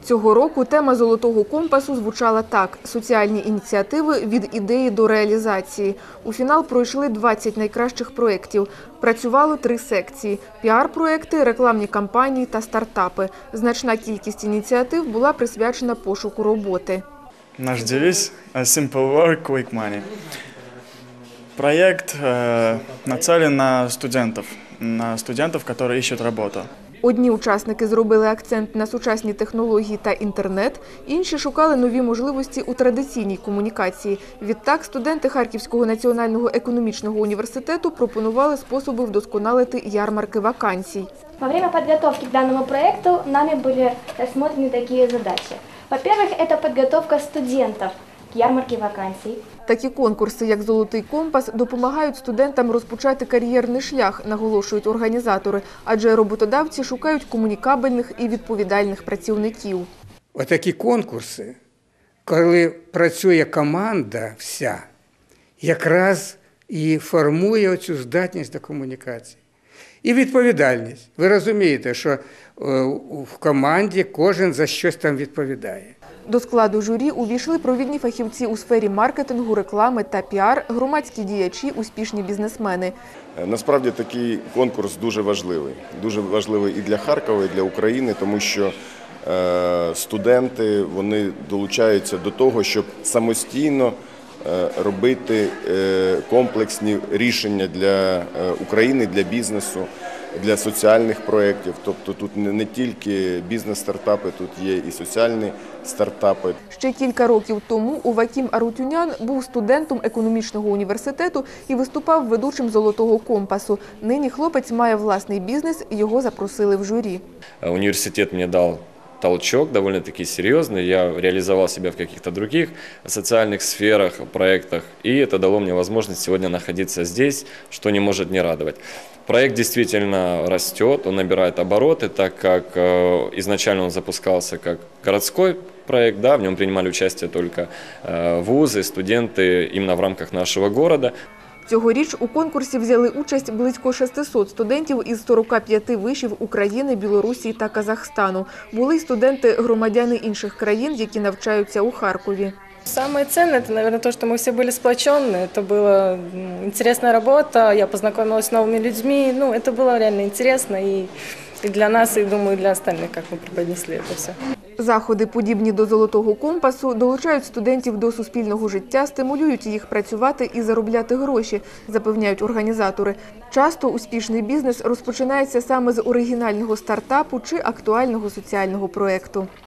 Цього року тема «Золотого компасу» звучала так – «Соціальні ініціативи від ідеї до реалізації». У фінал пройшли 20 найкращих проєктів. Працювало 3 секції – піар-проєкти, рекламні кампанії та стартапи. Значна кількість ініціатив була присвячена пошуку роботи. Наш девиз – «Simple work, quick money». Проект нацелен на студентов, которые ищут работу. Одні учасники зробили акцент на сучасні технології та інтернет, інші шукали нові можливості у традиційній комунікації. Відтак, студенти Харківського національного економічного університету пропонували способи вдосконалити ярмарки вакансій. Во время подготовки к данному проекту нами были рассмотрены такие задачи. Во-первых, это подготовка студентов к ярмарке вакансий. Такі конкурси, як «Золотий компас», допомагають студентам розпочати кар'єрний шлях, наголошують організатори, адже роботодавці шукають комунікабельних і відповідальних працівників. Отакі конкурси, коли працює команда вся, якраз і формує цю здатність до комунікації. І відповідальність. Ви розумієте, що в команді кожен за щось там відповідає. До складу журі увійшли провідні фахівці у сфері маркетингу, реклами та піар, громадські діячі, успішні бізнесмени. Насправді такий конкурс дуже важливий. Дуже важливий і для Харкова, і для України, тому що студенти вони долучаються до того, щоб самостійно робити комплексні рішення для України, для бізнесу, для соціальних проєктів. Тобто тут не тільки бізнес-стартапи, тут є і соціальні стартапи. Ще кілька років тому Увакім Арутюнян був студентом економічного університету і виступав ведучим «Золотого компасу». Нині хлопець має власний бізнес, його запросили в журі. Університет мені дав толчок довольно-таки серьезный. Я реализовал себя в каких-то других социальных сферах, проектах. И это дало мне возможность сегодня находиться здесь, что не может не радовать. Проект действительно растет, он набирает обороты, так как изначально он запускался как городской проект, да, в нем принимали участие только вузы, студенты именно в рамках нашего города. Цьогоріч у конкурсі взяли участь близько 600 студентів із 45 вишів України, Білорусі та Казахстану. Були й студенти-громадяни інших країн, які навчаються у Харкові. Самое ценное, это, наверное, то, что мы все были сплоченны. Это была интересная работа, я познакомилась с новыми людьми. Ну, это было реально интересно и для нас, и, думаю, для остальных, как мы преподнесли это все. Заходи, подібні до «Золотого компасу», долучають студентів до суспільного життя, стимулюють їх працювати і заробляти гроші, запевняють організатори. Часто успішний бізнес розпочинається саме з оригінального стартапу чи актуального соціального проєкту.